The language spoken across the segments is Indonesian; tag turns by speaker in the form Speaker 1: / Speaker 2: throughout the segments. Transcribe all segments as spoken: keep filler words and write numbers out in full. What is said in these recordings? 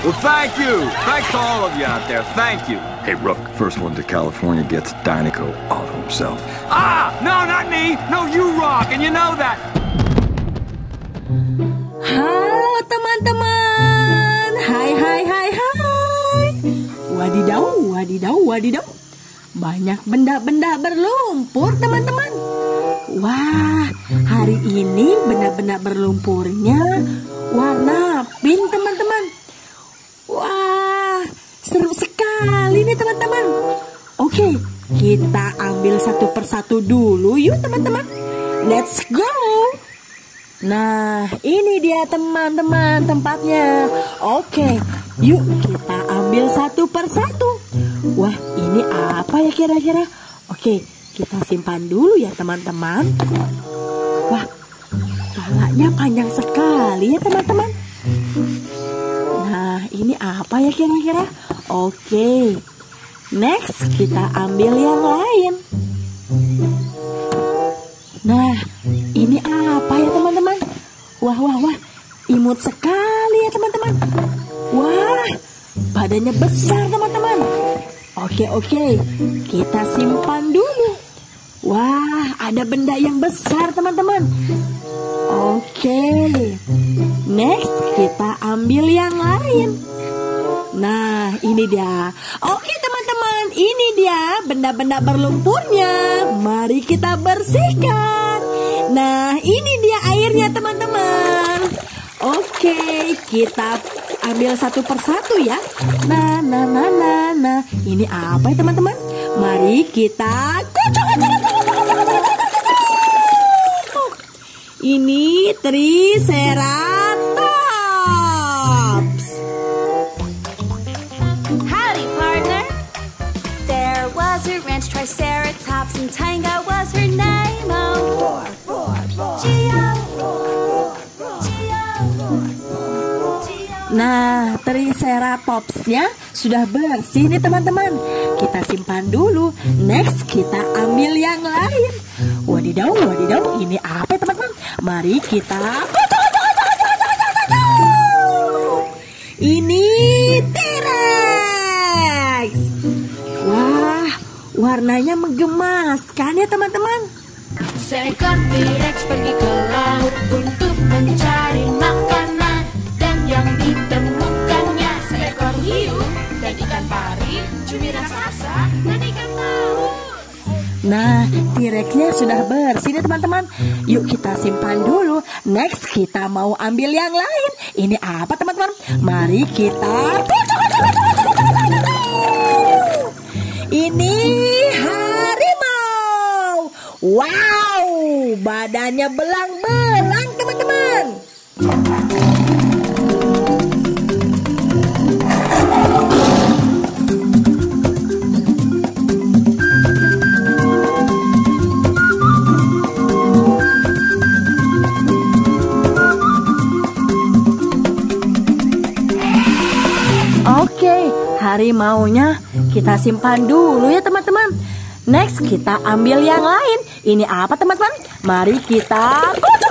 Speaker 1: Well, thank you. Thanks to all of you out there. Thank you.
Speaker 2: Hey, Rook, first one to California gets Dinoco all to himself.
Speaker 1: Ah! No, not me. No, you rock, and you know that.
Speaker 3: Halo teman-teman. Hai, hai, hai, hai. Wadidaw, wadidaw, wadidaw. Banyak benda-benda berlumpur, teman-teman. Wah, hari ini benda-benda berlumpurnya warna pink, teman-teman. Wah, seru sekali nih, teman-teman. Oke, kita ambil satu persatu dulu yuk, teman-teman. Let's go. Nah, ini dia teman-teman tempatnya. Oke, yuk kita ambil satu persatu. Wah, ini apa ya kira-kira? Oke, kita simpan dulu ya teman-teman. Wah, palanya panjang sekali ya teman-teman. Nah, ini apa ya kira-kira? Oke, next kita ambil yang lain. Nah, ini apa ya teman-teman? Wah, wah, wah, imut sekali ya teman-teman. Wah, badannya besar teman-teman. Oke, oke, kita simpan dulu. Wah, ada benda yang besar teman-teman. Oke, next kita ambil yang lain. Nah, ini dia. Oke teman-teman, ini dia benda-benda berlumpurnya. Mari kita bersihkan. Nah, ini dia airnya teman-teman. Oke, kita ambil satu persatu ya. Nah, nah, nah, nah, nah. Ini apa ya teman-teman? Mari kita kocok, kocok, kocok, kocok, kocok, kocok. Ini Triceratops.
Speaker 4: Howdy, partner. There was a ranch Triceratops, and Tango was her name. Oh, Geo.
Speaker 3: Nah, Triceratopsnya sudah bersih nih teman-teman. Kita simpan dulu. Next kita ambil yang lain. Wadidaw, wadidaw, ini apa teman-teman? Mari kita ini T-Rex. Wah, warnanya menggemaskan ya teman-teman.
Speaker 4: Seekor T-Rex pergi ke laut untuk mencari makanan, dan yang ditemukannya seekor hiu dan ikan pari, cumi raksasa dan ikan paus.
Speaker 3: Nah, T-Rex-nya sudah bersih nih teman-teman. Yuk kita simpan dulu. Next kita mau ambil yang lain. Ini apa teman-teman? Mari kita ini harimau. Wow, badannya belang-belang teman-teman. Oke, harimaunya kita simpan dulu ya teman-teman. Next kita ambil yang lain. Ini apa teman-teman? Mari kita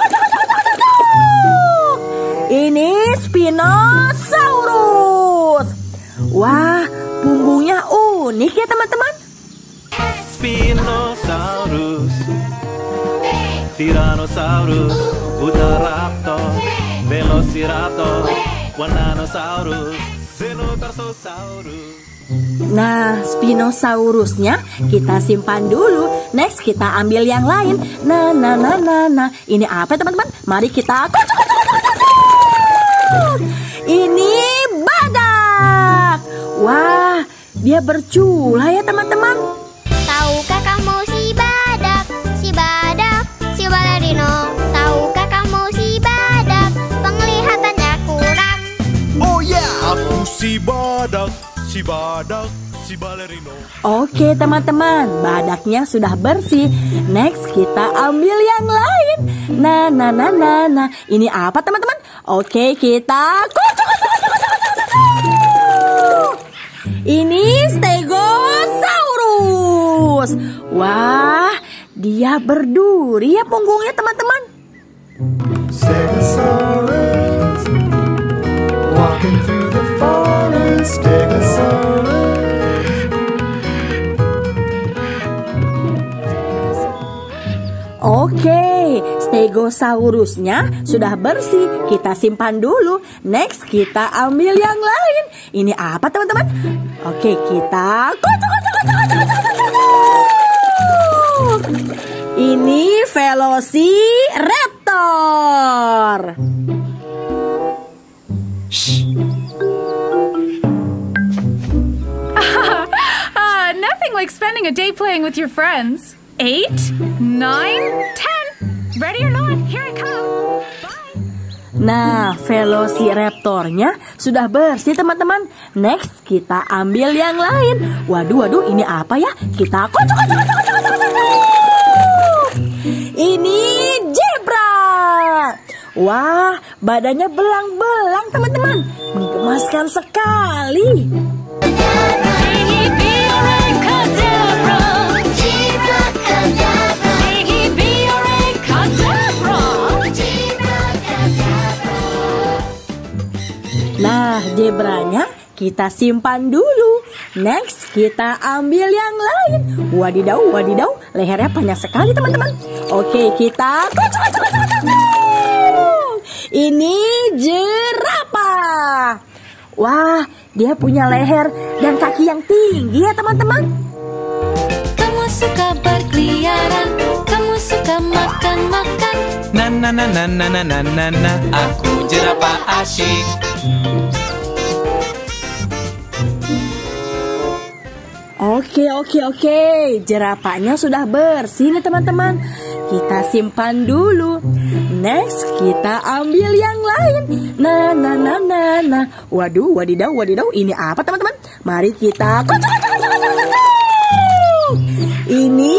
Speaker 3: ini Spinosaurus. Wah, punggungnya unik ya teman-teman.
Speaker 5: Spinosaurus, Tyrannosaurus, Utahraptor, Velociraptor, Wananosaurus, Zenotarsosaurus.
Speaker 3: Nah, Spinosaurusnya kita simpan dulu. Next kita ambil yang lain. Nah, nah, nah, nah, nah. Ini apa teman-teman? Mari kita ini badak. Wah, dia bercula ya teman-teman.
Speaker 6: Tahukah kamu si badak, si badak, si balerino? Tahukah kamu si badak, penglihatannya kurang?
Speaker 5: Oh yeah, aku si badak, si badak, si balerino.
Speaker 3: Oke teman-teman, badaknya sudah bersih. Next kita ambil yang lain. Nah, nah, nah, nah, nah. Ini apa teman-teman? Oke, kita ini Stegosaurus. Wah, dia berduri ya punggungnya teman-teman.
Speaker 7: Stegosaurus walking through the forest.
Speaker 3: Stegosaurusnya sudah bersih, kita simpan dulu. Next, kita ambil yang lain. Ini apa teman-teman? Oke, kita kocok, kocok, kocok, kocok, kocok, kocok. Ini Velociraptor.
Speaker 7: uh, nothing like spending a day playing with your friends. Eight, nine, ten. Ready or not, here I come. Bye.
Speaker 3: Nah, Velociraptornya sudah bersih teman-teman. Next, kita ambil yang lain. Waduh, waduh, ini apa ya? Kita kocok, kocok, kocok, kocok, kocok, kocok. Ini zebra. Wah, badannya belang-belang teman-teman. Menggemaskan sekali. Nah, zebranya kita simpan dulu. Next, kita ambil yang lain. Wadidaw, wadidaw, lehernya panjang sekali teman-teman. Oke, kita kocok, kocok, kocok, kocok. Ini jerapah. Wah, dia punya leher dan kaki yang tinggi ya teman-teman.
Speaker 4: Kamu suka berkeliaran, kamu suka makan-makan.
Speaker 8: Na na na na na na na na na, aku jerapah asyik.
Speaker 3: Oke, oke, oke. Jerapahnya sudah bersih nih teman-teman. Kita simpan dulu. Next, kita ambil yang lain. Nah, nah, nah, nah, nah. Waduh, wadidaw, wadidaw. Ini apa teman-teman? Mari kita kocok, kocok, kocok, kocok, kocok. Ini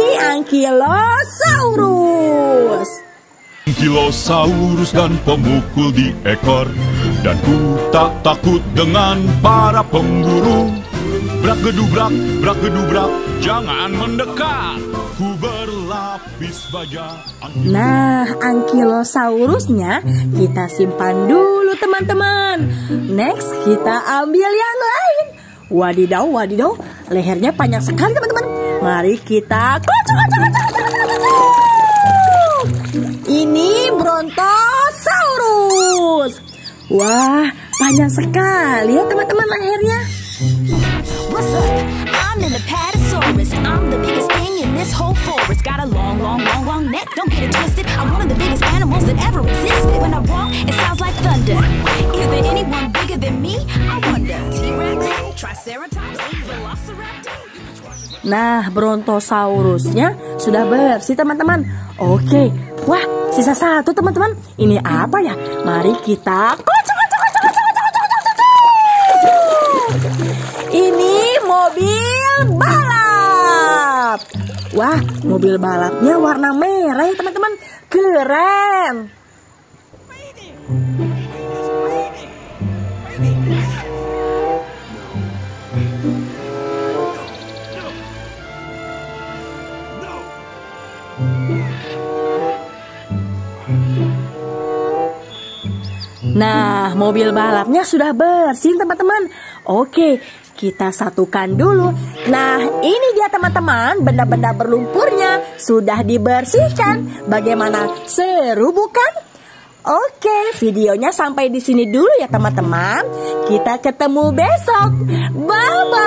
Speaker 3: Ankylosaurus.
Speaker 5: Ankylosaurus dan pemukul di ekor. Dan ku tak takut dengan para pemburu. Brak gedubrak, brak gedubrak, jangan mendekat. Ku berlapis baja.
Speaker 3: Nah, Ankylosaurusnya kita simpan dulu teman-teman. Next, kita ambil yang lain. Wadidaw, wadidaw, lehernya panjang sekali teman-teman. Mari kita kocok, kocok, kocok, kocok, kocok. Ini Brontosaurus. Wah, panjang sekali ya teman-teman lehernya.
Speaker 9: What's up? I'm in the Patasaurus. I'm the biggest thing in this whole forest. Got a long, long, long, long neck. Don't get it twisted. I'm one of the biggest animals that ever existed. When I walk, it sounds like thunder. Is there anyone bigger than me? I wonder. T-Rex, Triceratops, Velociraptor.
Speaker 3: Nah, Brontosaurusnya sudah bersih teman-teman. Oke, wah, sisa satu teman-teman. Ini apa ya? Mari kita kocok, kocok, kocok, kocok, kocok, kocok, kocok. Ini mobil balap. Wah, mobil balapnya warna merah ya teman-teman. Keren. Nah, mobil balapnya sudah bersih teman-teman. Oke, kita satukan dulu. Nah, ini dia teman-teman, benda-benda berlumpurnya sudah dibersihkan. Bagaimana, seru bukan? Oke, videonya sampai di sini dulu ya teman-teman. Kita ketemu besok. Bye-bye.